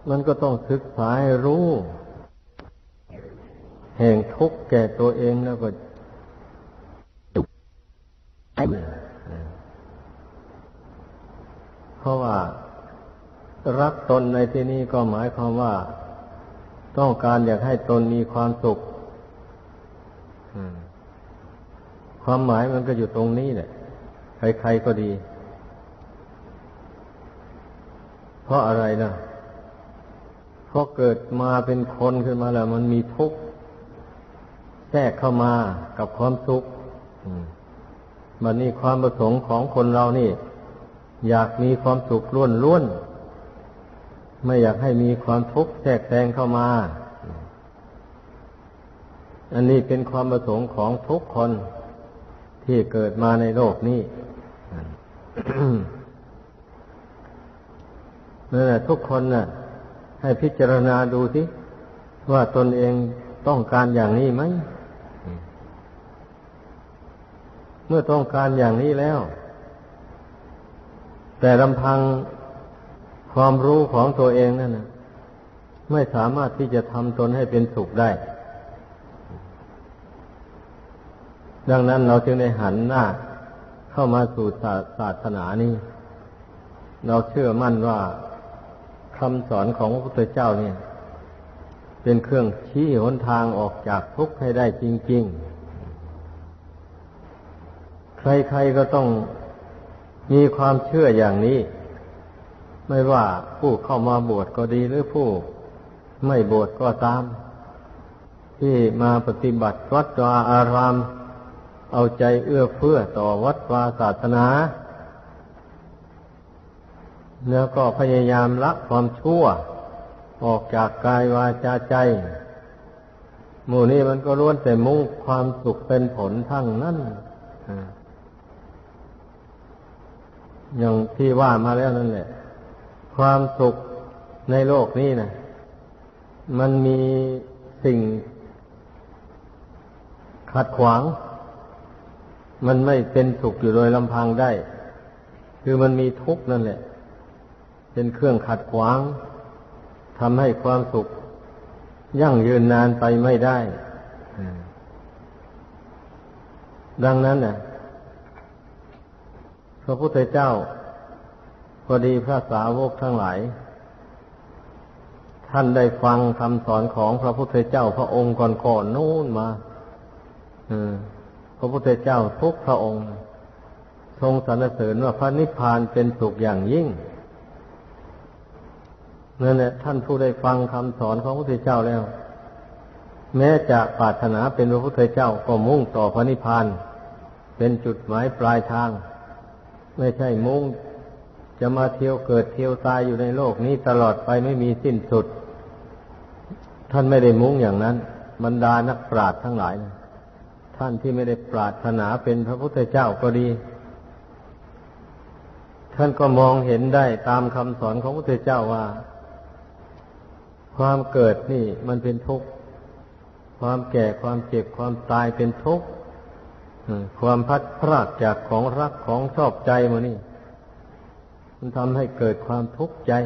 มันก็ต้องศึกษาให้รู้แห่งทุกข์แก่ตัวเองแล้วก็เพราะว่ารักตนในที่นี้ก็หมายความว่าต้องการอยากให้ตนมีความสุขความหมายมันก็อยู่ตรงนี้แหละใครๆก็ดีเพราะอะไรนะเพราะเกิดมาเป็นคนขึ้นมาแล้วมันมีทุกข์แทรกเข้ามากับความสุขมันนี่ความประสงค์ของคนเรานี่อยากมีความสุขล้วนๆไม่อยากให้มีความทุกข์แทรกแซงเข้ามาอันนี้เป็นความประสงค์ของทุกคนที่เกิดมาในโลกนี้ นั่นแหละทุกคนน่ะให้พิจารณาดูสิว่าตนเองต้องการอย่างนี้ไหมเมื่อต้องการอย่างนี้แล้วแต่ลำพังความรู้ของตัวเองนั่นนะไม่สามารถที่จะทำตนให้เป็นสุขได้ดังนั้นเราจึงได้หันหน้าเข้ามาสู่ศาสนานี้เราเชื่อมั่นว่าคำสอนของพระพุทธเจ้าเนี่ยเป็นเครื่องชี้หนทางออกจากทุกข์ให้ได้จริงๆใครๆก็ต้องมีความเชื่ออย่างนี้ไม่ว่าผู้เข้ามาบวชก็ดีหรือผู้ไม่บวชก็ตามที่มาปฏิบัติวัดวาอารามเอาใจเอื้อเฟื้อต่อวัดวาศาสนาแล้วก็พยายามละความชั่วออกจากกายวาจาใจหมู่นี้มันก็ล้วนแต่มุ่งความสุขเป็นผลทั้งนั้นอย่างที่ว่ามาแล้วนั่นแหละความสุขในโลกนี้นะมันมีสิ่งขัดขวางมันไม่เป็นสุขอยู่โดยลำพังได้คือมันมีทุกข์นั่นแหละเป็นเครื่องขัดขวางทำให้ความสุขยั่งยืนนานไปไม่ได้ดังนั้นน่ะพระพุทธเจ้าพอดีพระสาวกทั้งหลายท่านได้ฟังคำสอนของพระพุทธเจ้าพระองค์ก่อนๆนู้นมาพระพุทธเจ้าทุกพระองค์ทรงสรรเสริญว่าพระนิพพานเป็นสุขอย่างยิ่งนั่นแหละท่านผู้ได้ฟังคำสอนของพระพุทธเจ้าแล้วแม้จะปรารถนาเป็นพระพุทธเจ้าก็มุ่งต่อพระนิพพานเป็นจุดหมายปลายทางไม่ใช่มุ่งจะมาเที่ยวเกิดเที่ยวตายอยู่ในโลกนี้ตลอดไปไม่มีสิ้นสุดท่านไม่ได้มุ่งอย่างนั้นบรรดานักปราชญ์ทั้งหลายท่านที่ไม่ได้ปรารถนาเป็นพระพุทธเจ้าก็ดีท่านก็มองเห็นได้ตามคำสอนของพระพุทธเจ้าว่าความเกิดนี่มันเป็นทุกข์ความแก่ความเจ็บความตายเป็นทุกข์ความพัดพรากจากของรักของชอบใจมานี่มันทำให้เกิดความทุกข์ใจ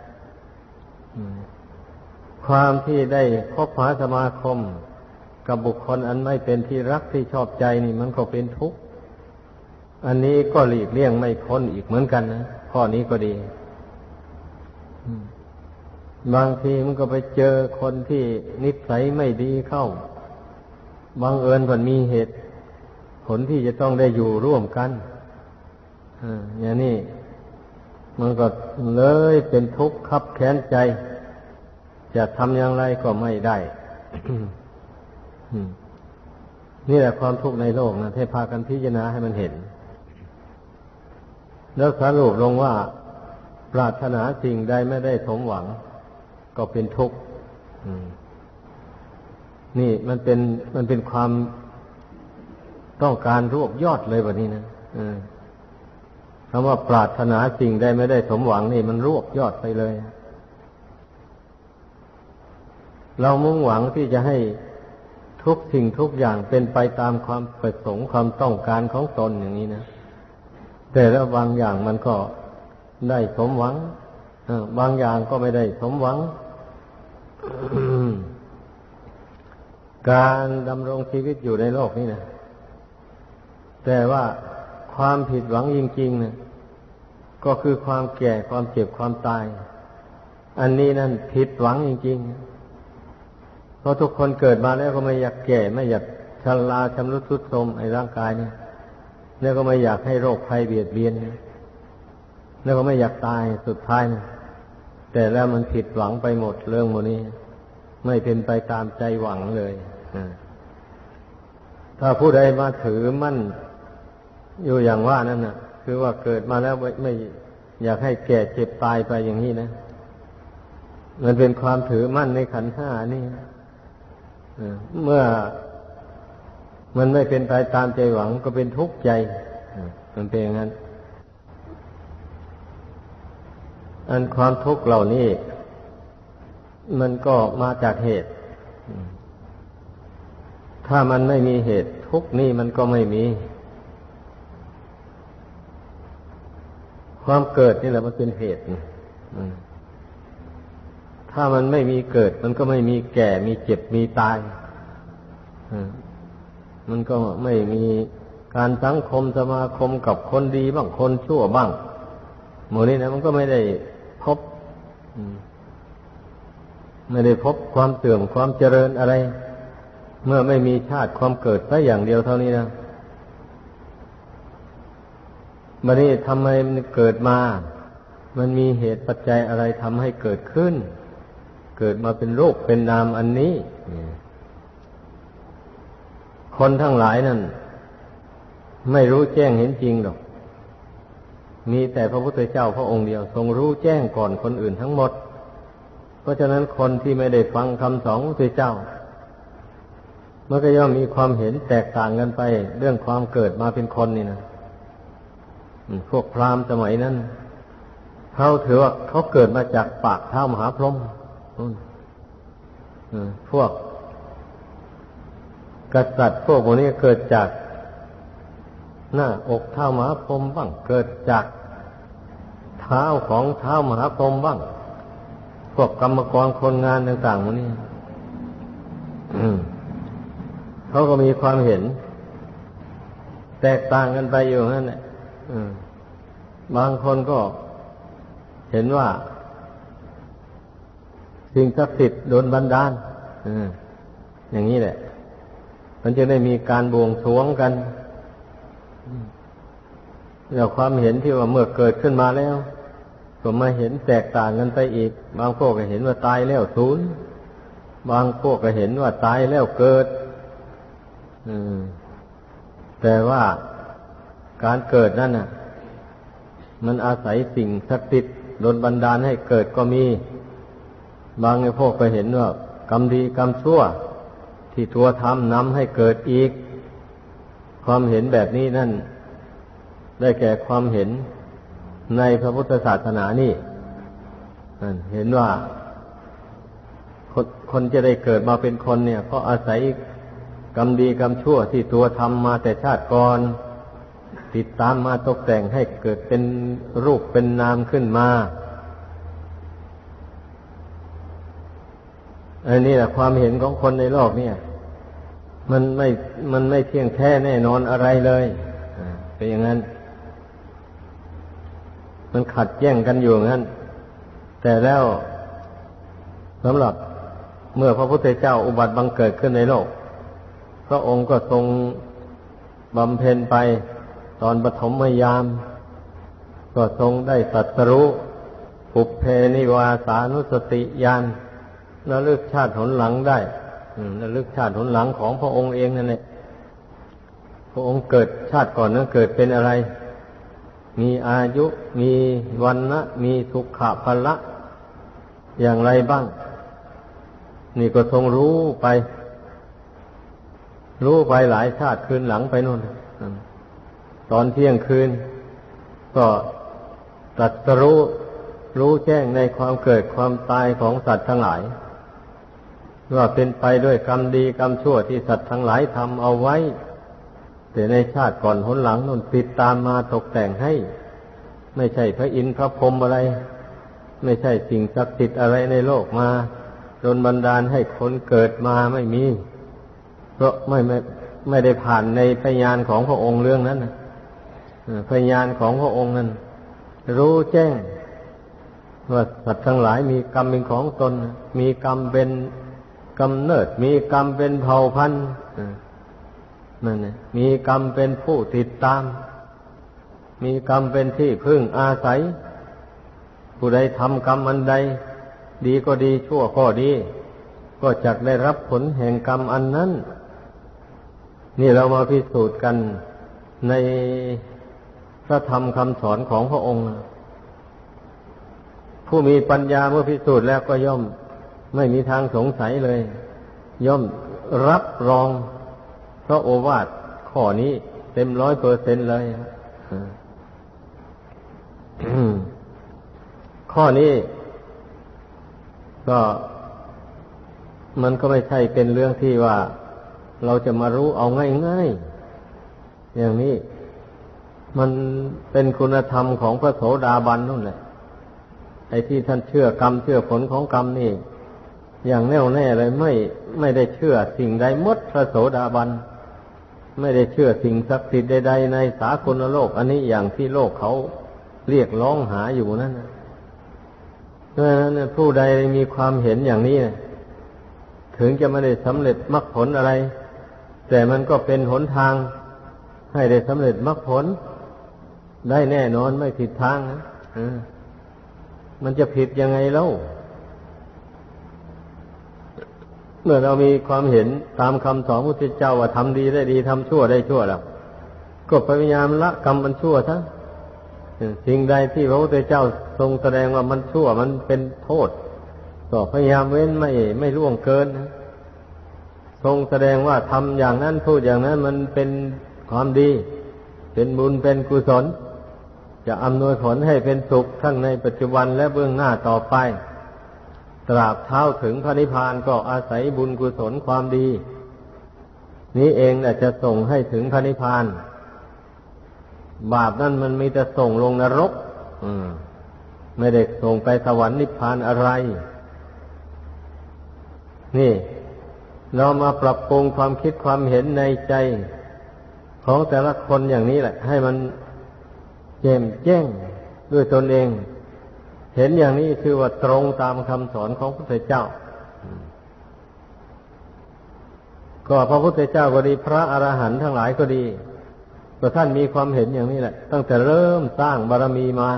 ความที่ได้คบหาสมาคมกับบุคคลอันไม่เป็นที่รักที่ชอบใจนี่มันก็เป็นทุกข์อันนี้ก็หลีกเลี่ยงไม่พ้นอีกเหมือนกันนะข้อนี้ก็ดีบางทีมันก็ไปเจอคนที่นิสัยไม่ดีเข้าบังเอิญมันมีเหตุผลที่จะต้องได้อยู่ร่วมกันอย่างนี้มันก็เลยเป็นทุกข์คับแค้นใจจะทำอย่างไรก็ไม่ได้ นี่แหละความทุกข์ในโลกนะให้พากันพิจารณาให้มันเห็นแล้วสรุปลงว่าปรารถนาสิ่งใดไม่ได้สมหวังก็เป็นทุกข์นี่มันเป็นความต้องการรวบยอดเลยแบบนี้นะคำว่าปรารถนาสิ่งใดไม่ได้สมหวังนี่มันรวบยอดไปเลยเรามุ่งหวังที่จะให้ทุกสิ่งทุกอย่างเป็นไปตามความประสงค์ความต้องการของตนอย่างนี้นะแต่แล้วบางอย่างมันก็ได้สมหวังบางอย่างก็ไม่ได้สมหวัง การดำรงชีวิตอยู่ในโลกนี้นะแต่ว่าความผิดหวังจริงๆนะก็คือความแก่ความเจ็บความตายอันนี้นั่นผิดหวังจริงๆเพราะทุกคนเกิดมาแล้วก็ไม่อยากแก่ไม่อยากชราชำรุดทรุดโทรมไอ้ร่างกายเนี่ยแล้วก็ไม่อยากให้โรคภัยเบียดเบียนแล้วก็ไม่อยากตายสุดท้ายนะแต่แล้วมันผิดหวังไปหมดเรื่องหมดนี้ไม่เป็นไปตามใจหวังเลยถ้าผู้ใดมาถือมั่นอยู่อย่างว่านั่นน่ะคือว่าเกิดมาแล้วไม่อยากให้แก่เจ็บตายไปอย่างนี้นะมันเป็นความถือมั่นในขันธ์ห้านี่เมื่อมันไม่เป็นไปตามใจหวังก็เป็นทุกข์ใจมันเป็นอย่างนั้นอันความทุกข์เหล่านี้มันก็มาจากเหตุถ้ามันไม่มีเหตุทุกข์นี่มันก็ไม่มีความเกิดนี่แหละมันเป็นเหตุถ้ามันไม่มีเกิดมันก็ไม่มีแก่มีเจ็บมีตายมันก็ไม่มีการสังคมสมาคมกับคนดีบ้างคนชั่วบ้างหมดนี้นะมันก็ไม่ได้พบความเสื่อมความเจริญอะไรเมื่อไม่มีชาติความเกิดแค่อย่างเดียวเท่านี้นะบัดนี้ทำไมมันเกิดมามันมีเหตุปัจจัยอะไรทำให้เกิดขึ้นเกิดมาเป็นรูปเป็นนามอันนี้คนทั้งหลายนั่นไม่รู้แจ้งเห็นจริงหรอกมีแต่พระพุทธเจ้าพระองค์เดียวทรงรู้แจ้งก่อนคนอื่นทั้งหมดเพราะฉะนั้นคนที่ไม่ได้ฟังคำสอนของพระพุทธเจ้ามันก็ย่อมมีความเห็นแตกต่างกันไปเรื่องความเกิดมาเป็นคนนี่นะพวกพราหมณ์สมัยนั้นเขาถือว่าเขาเกิดมาจากปากเท้ามหาพรหมพวกกษัตริย์พวกนี้เกิดจากหน้าอกเท้ามหาพรหมบ้างเกิดจากเท้าของเท้ามหาพรหมบ้างพวกกรรมกรคนงานต่างๆพวกนี้เขาก็มีความเห็นแตกต่างกันไปอยู่นั่นแหละบางคนก็เห็นว่าสิ่งศักดิ์สิทธิ์โดนบันดาลอย่างนี้แหละมันจะได้มีการบวงสรวงกันแล้วความเห็นที่ว่าเมื่อเกิดขึ้นมาแล้วก็มาเห็นแตกต่างกันไปอีกบางพวกก็เห็นว่าตายแล้วสูญบางพวกก็เห็นว่าตายแล้วเกิดแต่ว่าการเกิดนั่นน่ะมันอาศัยสิ่งศักดิ์สิทธิ์โดนบันดาลให้เกิดก็มีบางพวกก็เห็นว่ากรรมดีกรรมชั่วที่ตัวทำนำให้เกิดอีกความเห็นแบบนี้นั่นได้แก่ความเห็นในพระพุทธศาสนานี่เห็นว่าคนจะได้เกิดมาเป็นคนเนี่ยก็อาศัยกรรมดีกรรมชั่วที่ตัวทำมาแต่ชาติก่อนติดตามมาตกแต่งให้เกิดเป็นรูปเป็นนามขึ้นมาอันนี้แหละความเห็นของคนในโลกเนี่ยมันไม่เที่ยงแท้แน่นอนอะไรเลยเป็นอย่างนั้นมันขัดแย้งกันอยู่งั้นแต่แล้วสำหรับเมื่อพระพุทธเจ้าอุบัติบังเกิดขึ้นในโลกพระองค์ก็ทรงบำเพ็ญไปตอนปฐมยามก็ทรงได้ตรัสรู้ปุพเพนิวาสานุสติญาณระลึกชาติหนหลังได้ระลึกชาติหนหลังของพระองค์เองนั่นแหละพระองค์เกิดชาติก่อนนั้นเกิดเป็นอะไรมีอายุมีวรรณะมีสุขะพละอย่างไรบ้างนี่ก็ทรงรู้ไปหลายชาติคืนหลังไปนู่นตอนเที่ยงคืนก็ตรัสรู้แจ้งในความเกิดความตายของสัตว์ทั้งหลายว่าเป็นไปด้วยกรรมดีกรรมชั่วที่สัตว์ทั้งหลายทำเอาไว้แต่ในชาติก่อนหนหลังนู่นติดตามมาตกแต่งให้ไม่ใช่พระอินทร์พระพรหมอะไรไม่ใช่สิ่งศักดิ์สิทธิ์อะไรในโลกมาโดนบันดาลให้คนเกิดมาไม่มีเพราะไม่ได้ผ่านในพยานของพระองค์เรื่องนั้นนะพยานของพระองค์นั้นรู้แจ้งว่าสัตว์ทั้งหลายมีกรรมเป็นของตนมีกรรมเป็นกำเนิดมีกรรมเป็นเผ่าพันธุ์นั่นนะมีกรรมเป็นผู้ติดตามมีกรรมเป็นที่พึ่งอาศัยผู้ใดทำกรรมอันใดดีก็ดีชั่วก็ดีก็จักได้รับผลแห่งกรรมอันนั้นนี่เรามาพิสูจน์กันในพระธรรมคำสอนของพระองค์ผู้มีปัญญาเมื่อพิสูจน์แล้วก็ย่อมไม่มีทางสงสัยเลยย่อมรับรองพระโอวาทข้อนี้เต็ม100%เลยข้อนี้ก็มันก็ไม่ใช่เป็นเรื่องที่ว่าเราจะมารู้เอาง่ายๆอย่างนี้มันเป็นคุณธรรมของพระโสดาบันนั่นแหละไอ้ที่ท่านเชื่อกรรมเชื่อผลของกรรมนี่อย่างแน่วแน่เลยไม่ได้เชื่อสิ่งใดหมดพระโสดาบันไม่ได้เชื่อสิ่งศักดิ์สิทธิ์ใดๆในสากลโลกอันนี้อย่างที่โลกเขาเรียกร้องหาอยู่นั่นนะเพราะฉะนั้นผู้ใดมีความเห็นอย่างนี้ถึงจะไม่ได้สำเร็จมรรคผลอะไรแต่มันก็เป็นหนทางให้ได้สำเร็จมรรคผลได้แน่นอนไม่ผิดทางนะมันจะผิดยังไงเล่าเมื่อเรามีความเห็นตามคำสอนพระพุทธเจ้าว่าทำดีได้ดีทำชั่วได้ชั่วแล้วก็พยายามละกรรมมันชั่วซะสิ่งใดที่พระพุทธเจ้าทรงแสดงว่ามันชั่วมันเป็นโทษก็พยายามเว้นไม่ล่วงเกินนะทรงแสดงว่าทำอย่างนั้นพูดอย่างนั้นมันเป็นความดีเป็นบุญเป็นกุศลจะอำนวยผลให้เป็นสุขทั้งในปัจจุบันและเบื้องหน้าต่อไปตราบเท้าถึงพระนิพพานก็อาศัยบุญกุศลความดีนี้เองแหละจะส่งให้ถึงพระนิพพานบาปนั่นมันมีแต่ส่งลงนรกไม่ได้ส่งไปสวรรค์นิพพานอะไรนี่เรามาปรับปรุงความคิดความเห็นในใจของแต่ละคนอย่างนี้แหละให้มันแจ่มแจ้งด้วยตนเองเห็นอย่างนี้คือว่าตรงตามคำสอนของพระพุทธเจ้าก็พระพุทธเจ้าก็ดีพระอรหันต์ทั้งหลายก็ดีก็ท่านมีความเห็นอย่างนี้แหละตั้งแต่เริ่มสร้างบารมีมา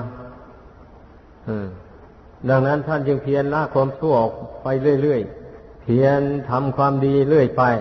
ดังนั้นท่านจึงเพียรละความชั่วออกไปเรื่อยๆเพียรทำความดีเรื่อยไป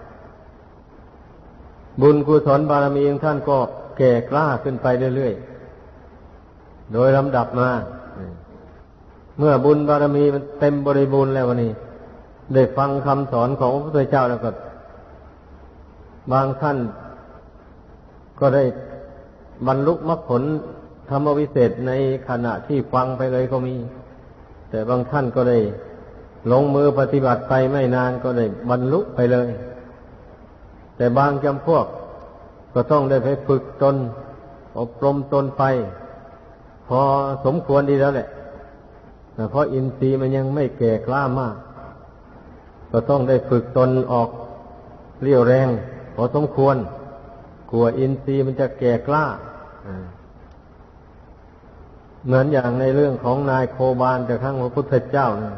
บุญกุศลบารมีของท่านก็แก่กล้าขึ้นไปเรื่อยๆโดยลำดับมาเมื่อบุญบารมีมันเต็มบริบูรณ์แล้ววันนี้ได้ฟังคำสอนของพระพุทธเจ้าแล้วก็บางท่านก็ได้บรรลุมรรคผลธรรมวิเศษในขณะที่ฟังไปเลยก็มีแต่บางท่านก็ได้ลงมือปฏิบัติไปไม่นานก็ได้บรรลุไปเลยแต่บางจำพวกก็ต้องได้ไปฝึกตนอบรมตนไปพอสมควรดีแล้วแหละเพราะอินทรีย์มันยังไม่แก่กล้ามากก็ต้องได้ฝึกตนออกเรี่ยวแรงพอสมควรกลัวอินทรีย์มันจะแก่กล้าเหมือนอย่างในเรื่องของนายโคบาลจากครั้งพระพุทธเจ้านะ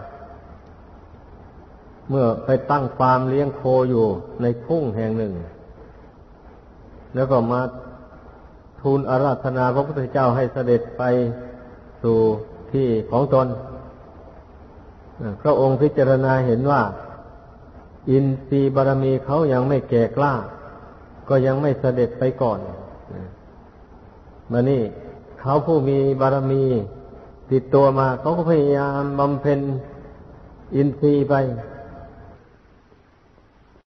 เมื่อไปตั้งฟาร์มเลี้ยงโคอยู่ในทุ่งแห่งหนึ่งแล้วก็มาทูลอาราธนาพระพุทธเจ้าให้เสด็จไปสู่ที่ของตนพระองค์พิจารณาเห็นว่าอินทรีย์บารมีเขายังไม่แก่กล้าก็ยังไม่เสด็จไปก่อนมานี่เขาผู้มีบารมีติดตัวมาเขาก็พยายามบำเพ็ญอินทรีย์ไป